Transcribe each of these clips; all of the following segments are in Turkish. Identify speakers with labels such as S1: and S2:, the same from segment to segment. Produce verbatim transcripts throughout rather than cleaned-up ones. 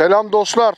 S1: Selam dostlar.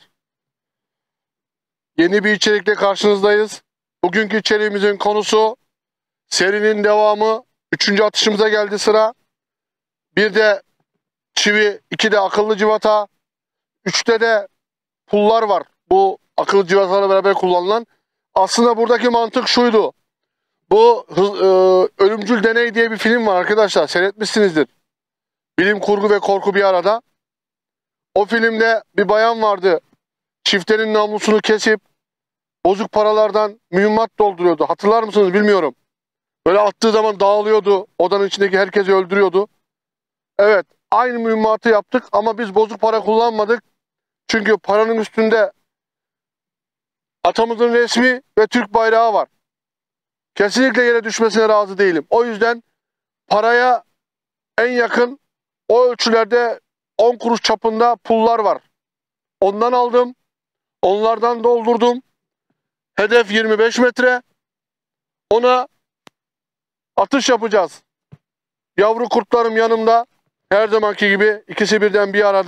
S1: Yeni bir içerikle karşınızdayız. Bugünkü içeriğimizin konusu serinin devamı. Üçüncü atışımıza geldi sıra. Bir de çivi, iki de akıllı cıvata, üçte de pullar var. Bu akıllı cıvatalarla beraber kullanılan. Aslında buradaki mantık şuydu. Bu e, Ölümcül Deney diye bir film var arkadaşlar. Seyretmişsinizdir. Bilim kurgu ve korku bir arada. O filmde bir bayan vardı. Çiftenin namlusunu kesip bozuk paralardan mühimmat dolduruyordu. Hatırlar mısınız bilmiyorum. Böyle attığı zaman dağılıyordu. Odanın içindeki herkesi öldürüyordu. Evet, aynı mühimmatı yaptık ama biz bozuk para kullanmadık. Çünkü paranın üstünde atamızın resmi ve Türk bayrağı var. Kesinlikle yere düşmesine razı değilim. O yüzden paraya en yakın o ölçülerde on kuruş çapında pullar var. Ondan aldım. Onlardan doldurdum. Hedef yirmi beş metre. Ona atış yapacağız. Yavru kurtlarım yanımda. Her zamanki gibi ikisi birden bir arada.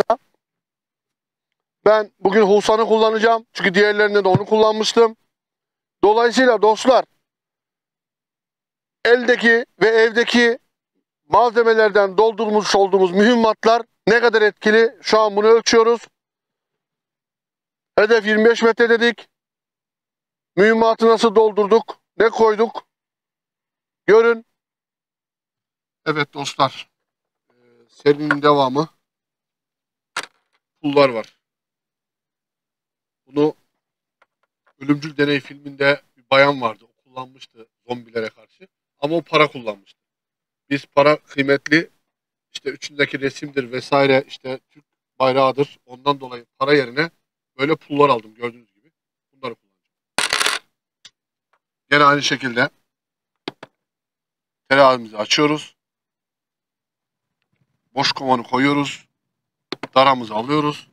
S1: Ben bugün Hulsan'ı kullanacağım. Çünkü diğerlerinde de onu kullanmıştım. Dolayısıyla dostlar, eldeki ve evdeki malzemelerden doldurmuş olduğumuz mühimmatlar ne kadar etkili? Şu an bunu ölçüyoruz. Hedef yirmi beş metre dedik. Mühimmatı nasıl doldurduk? Ne koyduk? Görün. Evet dostlar. Ee, serinin devamı. Pullar var. Bunu Ölümcül Deney filminde bir bayan vardı. O kullanmıştı zombilere karşı. Ama o para kullanmıştı. Biz para kıymetli. İşte üçündeki resimdir vesaire. İşte Türk bayrağıdır. Ondan dolayı para yerine böyle pullar aldım gördüğünüz gibi. Bunları kullanacağım. Yine aynı şekilde terazimizi açıyoruz. Boş kovanı koyuyoruz. Daramızı alıyoruz.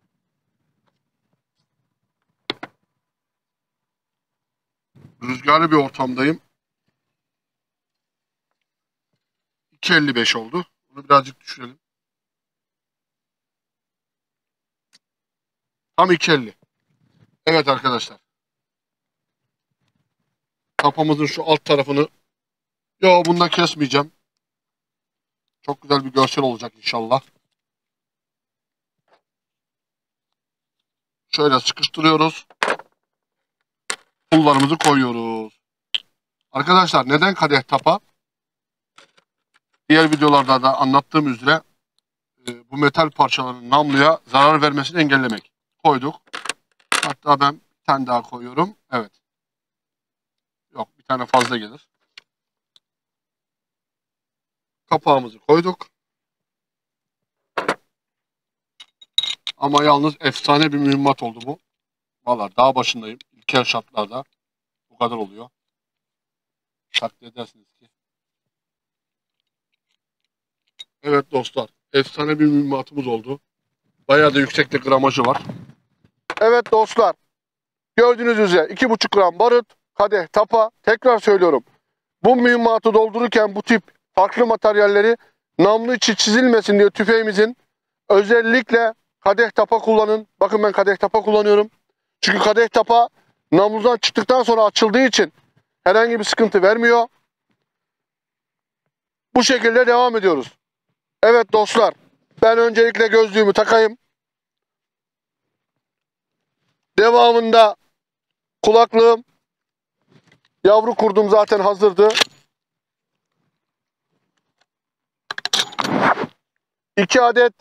S1: Rüzgarlı bir ortamdayım. iki elli beş oldu. Bunu birazcık düşürelim. Tam iki elli. Evet arkadaşlar. Tapamızın şu alt tarafını yo bundan kesmeyeceğim. Çok güzel bir görsel olacak inşallah. Şöyle sıkıştırıyoruz. Pullarımızı koyuyoruz. Arkadaşlar neden kadeh tapa? Diğer videolarda da anlattığım üzere e, bu metal parçalarının namluya zarar vermesini engellemek. Koyduk. Hatta ben bir tane daha koyuyorum. Evet. Yok bir tane fazla gelir. Kapağımızı koyduk. Ama yalnız efsane bir mühimmat oldu bu. Vallahi dağ başındayım. İlkel şartlarda bu kadar oluyor. Takdir edersiniz ki. Evet dostlar. Efsane bir mühimmatımız oldu. Bayağı da yüksekte gramajı var. Evet dostlar. Gördüğünüz üzere iki buçuk gram barut, kadeh, tapa. Tekrar söylüyorum. Bu mühimmatı doldururken bu tip farklı materyalleri namlu içi çizilmesin diye tüfeğimizin özellikle kadeh tapa kullanın. Bakın ben kadeh tapa kullanıyorum. Çünkü kadeh tapa namludan çıktıktan sonra açıldığı için herhangi bir sıkıntı vermiyor. Bu şekilde devam ediyoruz. Evet dostlar. Ben öncelikle gözlüğümü takayım. Devamında kulaklığım, yavru kurdum zaten hazırdı. İki adet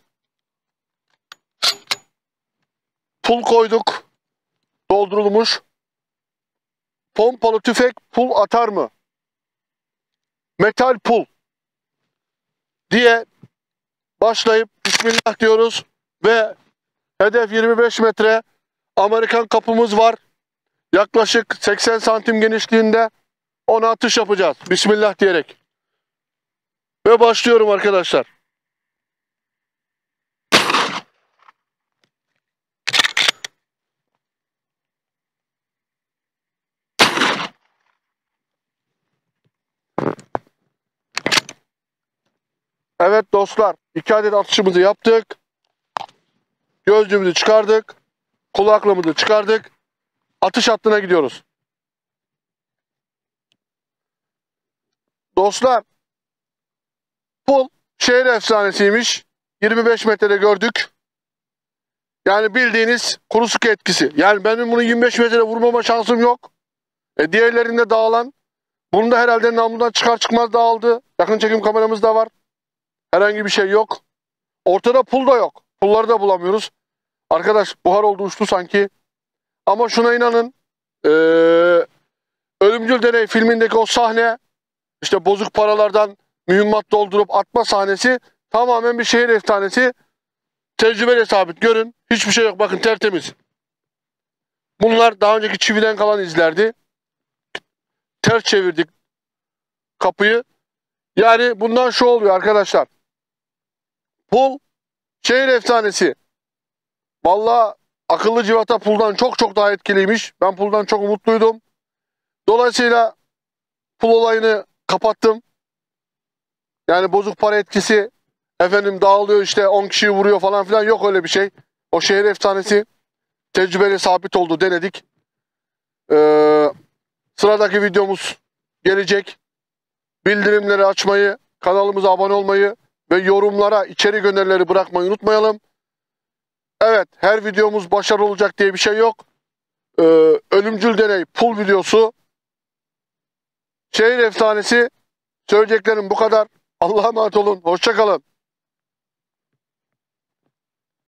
S1: pul koyduk. Doldurulmuş. Pompalı tüfek pul atar mı? Metal pul diye başlayıp Bismillah diyoruz ve hedef yirmi beş metre. Amerikan kapımız var. Yaklaşık seksen santim genişliğinde ona atış yapacağız. Bismillah diyerek. Ve başlıyorum arkadaşlar. Evet dostlar, iki adet atışımızı yaptık. Gözlüğümüzü çıkardık. Kulaklığımızı çıkardık. Atış hattına gidiyoruz. Dostlar, pul şehir efsanesiymiş. yirmi beş metrede gördük. Yani bildiğiniz kurusuke etkisi. Yani benim bunu yirmi beş metrede vurmama şansım yok. E diğerlerinde dağılan. Bunu da herhalde namludan çıkar çıkmaz dağıldı. Yakın çekim kameramız da var. Herhangi bir şey yok. Ortada pul da yok. Pulları da bulamıyoruz. Arkadaş buhar oldu uçtu sanki. Ama şuna inanın. Ee, Ölümcül Deney filmindeki o sahne, işte bozuk paralardan mühimmat doldurup atma sahnesi tamamen bir şehir efsanesi. Tecrübeyle sabit. Görün. Hiçbir şey yok. Bakın tertemiz. Bunlar daha önceki çividen kalan izlerdi. Ters çevirdik kapıyı. Yani bundan şu oluyor arkadaşlar. Pul şehir efsanesi. Vallahi akıllı civata puldan çok çok daha etkiliymiş. Ben puldan çok umutluydum. Dolayısıyla pul olayını kapattım. Yani bozuk para etkisi, efendim dağılıyor işte on kişiyi vuruyor falan filan, yok öyle bir şey. O şehir efsanesi tecrübeyle sabit oldu, denedik. Ee, sıradaki videomuz gelecek. Bildirimleri açmayı, kanalımıza abone olmayı ve yorumlara içerik önerileri bırakmayı unutmayalım. Evet, her videomuz başarılı olacak diye bir şey yok. Ee, Ölümcül Deney pul videosu, şehir efsanesi, söyleyeceklerim bu kadar. Allah'a emanet olun, hoşça kalın.